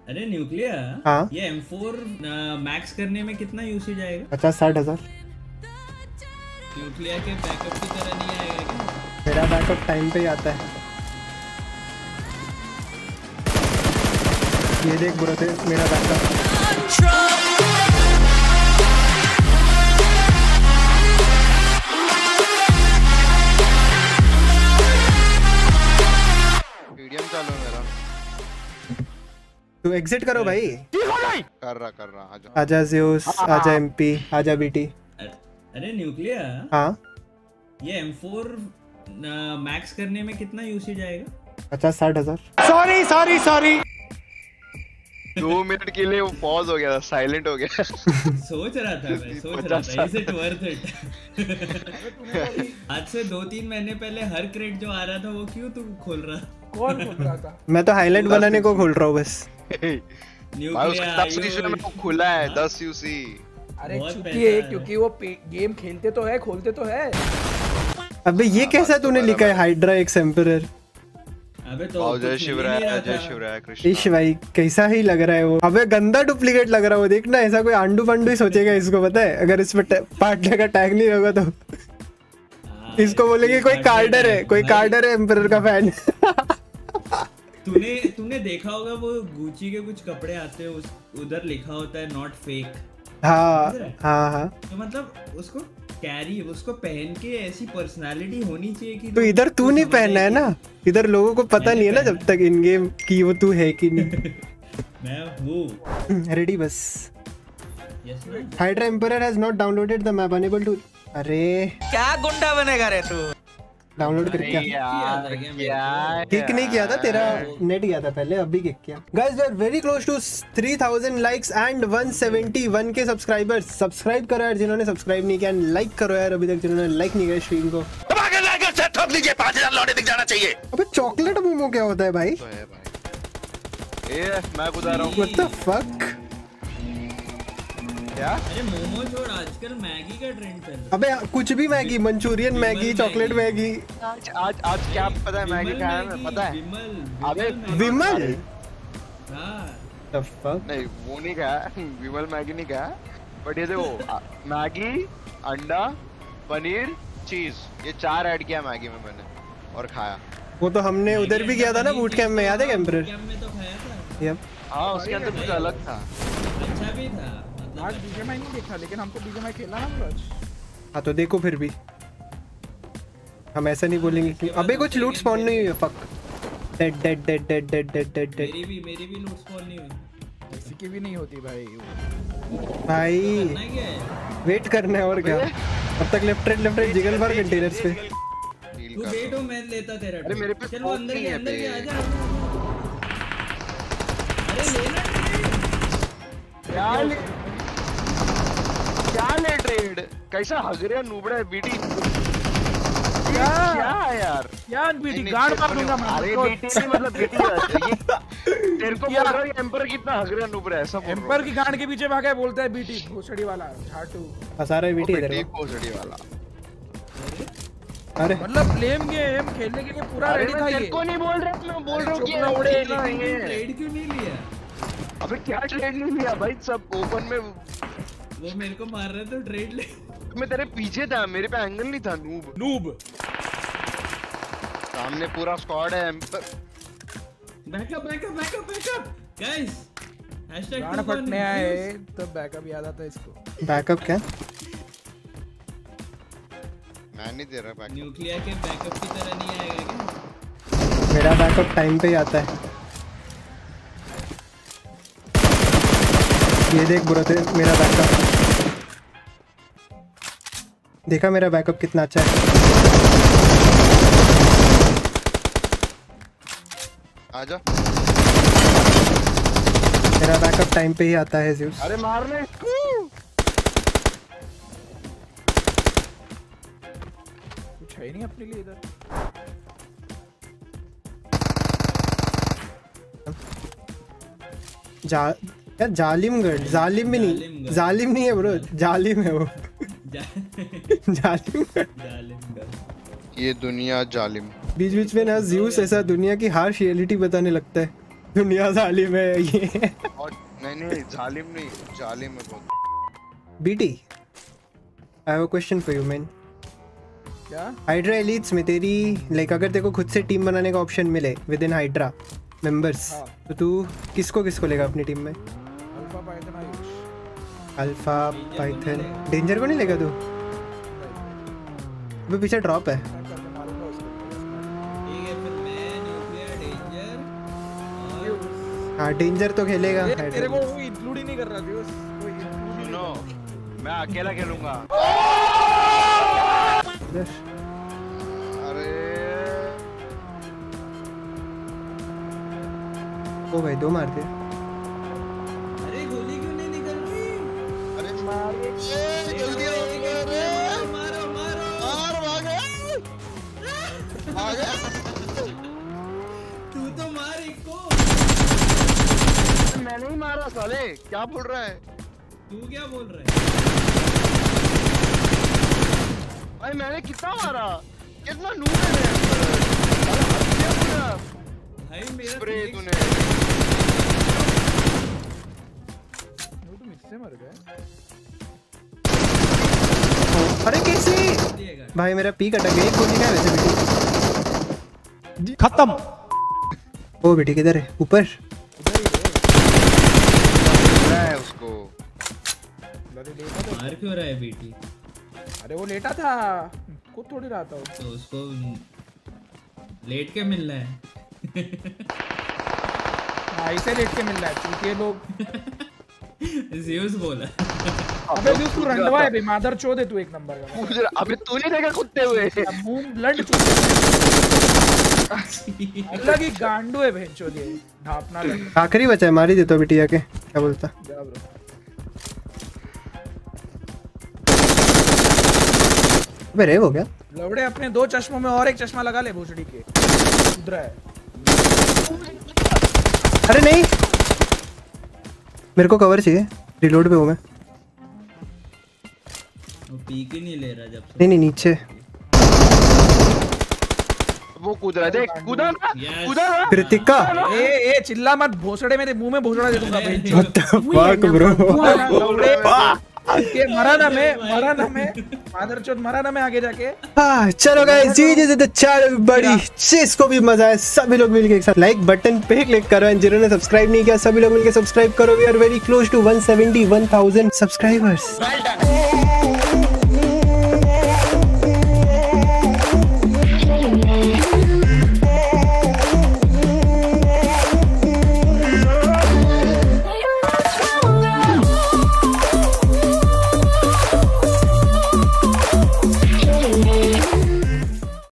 अरे न्यूक्लियर। हाँ ये M4 मैक्स करने में कितना यूसेज आएगा? 50-60 हज़ार। न्यूक्लियर के बैकअप की तरह नहीं आएगा क्या? मेरा बैकअप टाइम पे ही आता है। ये देख बुरा थे मेरा बैकअप। मीडियम चालू है मेरा। तो एग्जिट करो भाई। कर रहा आजा। आजा ज़्यूस, आजा MP, आजा BT। अरे न्यूक्लियर। हाँ ये M4 मैक्स करने में कितना यूसेज आएगा? 50-60 हज़ार। सॉरी 2 मिनट के लिए वो पॉज हो गया, साइलेंट हो गया। सोच रहा था इज इट वर्थ इट? आज से 2-3 महीने पहले हर क्रेट जो आ रहा था वो क्यों तू खोल रहा? कौन बोल रहा था? मैं तो हाईलाइट बनाने को खोल रहा हूँ बस। भाई उसका 10 यूसी में खुला है 10 यूसी। अरे चुकी है क्योंकि वो गेम खेलते तो है, खोलते तो है। अबे ये कैसा तूने लिखा है हाइड्रा एक्स एम्परर? अबे तो जय शिवराय कृष्ण। इश भाई कैसा ही लग रहा है वो। अबे गंदा डुप्लीकेट लग रहा है वो। देखना ऐसा कोई आंडू पांडू ही सोचेगा इसको, पता है? अगर इस पे पार्टनर का टैग नहीं होगा तो इसको बोलेंगे कोई कार्डर है, कोई कार्डर है एम्परर का फैन। तूने देखा होगा वो गुची के कुछ कपड़े आते हैं उधर लिखा होता है नॉट फेक। हाँ तो मतलब उसको पहन के ऐसी पर्सनालिटी होनी चाहिए कि तो इधर तू नहीं पहनना है ना, इधर लोगों को पता नहीं है ना जब तक इन गेम की वो तू है कि नहीं। मैं हूँ रेडी बस। Hydra Emperor has not downloaded the map, unable to. अरे क्या गुंडा बनेगा रे तू? डाउनलोड करके किक नहीं किया था, तेरा नेट गया था पहले, अभी किक किया। Guys we are very close to 3000 likes and 171 के सब्सक्राइबर्स। सब्सक्राइब करो यार जिन्होंने सब्सक्राइब नहीं किया, लाइक करो यार अभी तक जिन्होंने लाइक नहीं किया स्ट्रीम को। ठोक लीजिए, 5000 लौटे दिख जाना चाहिए। अबे चॉकलेट मोमो क्या होता है भाई? मैं बता रहा हूँ व्हाट द फक। क्या? अरे मोमो छोड़, आजकल मैगी का ट्रेंड चल रहा है। अबे कुछ भी Maggi, manchurian Maggi, chocolate Maggi. आज क्या पता है मैगी खाया है? पता है? अबे विमल। हाँ नहीं वो नहीं खाया, विमल मैगी नहीं खाया। बट ये देखो मैगी, अंडा, पनीर, चीज, ये 4 ऐड किया मैगी में मैंने और खाया। वो तो हमने उधर भी किया था ना बूट कैंप में, याद है एम्परर? कैंप में तो खाया था। यप हाँ उसके अंदर कुछ अलग था। अच्छा भी था। आज बीजेएमआई नहीं देखा लेकिन हमको बीजेएमआई खेलना ना आज। हाँ तो देखो फिर भी हम ऐसा नहीं बोलेंगे कि अबे कुछ लूट स्पॉन नहीं हुई है। Fuck dead dead dead dead dead dead dead dead. मेरी भी लूट स्पॉन नहीं हुई। किसी की भी नहीं होती भाई। भाई वेट करना है और क्या। अब तक लेफ्ट राइट जिगल बार कंटेनर्स पे। तू वेट हो, मैं लेता तेरा। अरे मेरे पे चल वो अंदर के आजा। अरे लेना क्या ले ट्रेड? कैसा हगरिया नूबड़ा है बीटी। क्या यार? क्या बीटी गार्ड मार दूंगा मैं। अरे बीटी नहीं मतलब बीटी ये तेरे को बोल रहा है एम्पर कितना हगरिया नूबड़ा है सब। एम्पर की गांड के पीछे भागा है, बोलता है बीटी भोसड़ी वाला झाटू। सारा बीटी इधर है भोसड़ी वाला। अरे मतलब लेम गेम खेलने के लिए पूरा रेडी था ये। तेरे को नहीं बोल रहा, मैं बोल रहा हूं कि ट्रेड क्यों नहीं लिया? अबे क्या ट्रेड नहीं लिया भाई? सब ओपन में वो मेरे को मार रहा था, ट्रेड ले। मैं तेरे पीछे था, मेरे पे एंगल नहीं था। नूब सामने पूरा स्क्वाड है। Backup guys. गाना फटने आए तो बैकअप याद आता है इसको। बैकअप क्या? मैं नहीं दे रहा बैकअप। न्यूक्लियर के बैकअप की तरह नहीं आएगा क्या? मेरा बैकअप टाइम पे ही आता है। ये देख बुरा थे मेरा बैकअप। देखा मेरा बैकअप कितना अच्छा है। आजा। मेरा बैकअप टाइम पे ही आता है ज़्यूस। अरे मारने इसको। कुछ है नहीं अपने लिए इधर। जालिमगढ़, जालिम भी नहीं, जालिम नहीं है ब्रो, जालिम है वो। जालिमगढ़। ये दुनिया जालिम। बीच बीच में ना ज़्यूस ऐसा दुनिया की हार्श रियलिटी बताने लगता है। दुनिया जालिम है ये। और नहीं जालिम नहीं, जालिम है बहुत। बीटी, I have a question for you man. क्या? हाइड्रा एलीट्स में तेरी लाइक अगर तेरे को खुद से टीम बनाने का ऑप्शन मिले विद इन हाइड्रा मेंबर्स, तो तू किसको किसको लेगा अपनी टीम में? Alpha Python Ayush. Alpha Python, Danger को नहीं लेगा तू? अबे पीछे ड्रॉप है। ठीक है फिर मैं न्यूक्लियर डेंजर और हाँ डेंजर तो खेलेगा। तेरे को वो इंक्लूड ही नहीं कर रहा था। सुनो, मैं अकेला खेलूंगा। अरे ओ भाई दो मार दिए। अरे गोली क्यों नहीं निकल रही? अरे जल्दी आओ, मारो मारो भागे। तू तो मार एक को। मैंने ही मारा साले, क्या बोल रहा है? तू क्या बोल रहा है? भाई मैंने कितना मारा, कितना नूब है भाई मेरा स्प्रे तूने। वो तो मुझसे मर गए। अरे कैसे भाई मेरा पीक अटक गया। एक गोली का है वैसे बेटी। खत्म। ओ बेटी किधर है? ऊपर है उसको। मार क्यों रहा है बेटी? अरे वो लेटा था, खुद थोड़ी रहा था वो। तो उसको लेट के मिलना है। हाँ इसे लेट के मिल रहा है क्योंकि ये लोग। ज़्यूस बोला। अबे तू रंडवा है बे, मादर चोद है तू एक नंबर का। मुझे अबे तू नहीं देखा कुत्ते हुए? मुंह ब्लड चूस अलग ही गांडू है भेंचोद ये, ढापना लग। आखिरी बचा है, मार ही देता बेटी आके। क्या बोलता? जा ब्रो। अबे रेव हो गया। लवड़े अपने दो चश्मों में और एक चश्मा लगा ले भोसड़ी के। उधर है। अरे नहीं, मेरे को कवर चाहिए, रिलोड पे हूँ मैं। वो पीक ही नहीं ले रहा जब से। नहीं नहीं नीचे। वो कूद रहा है, देख कूदा ना, Yes. कूदा ना। कृतिका ए चिल्ला मत, भोसड़े मेरे मुंह में भोसड़ा दे दूंगा भेंचोद। What the fuck bro. लवड़े के मरा ना मैं मादरचोद, मरा ना मैं आगे जाके। हाँ चलो गाइस, जी जी द चैनल बड़ी जिसको भी मजा है सभी लोग मिलके एक साथ लाइक बटन पे क्लिक करो एंड जिन्होंने सब्सक्राइब नहीं किया सभी लोग मिलके सब्सक्राइब करो। We are very close to 170 1000 subscribers.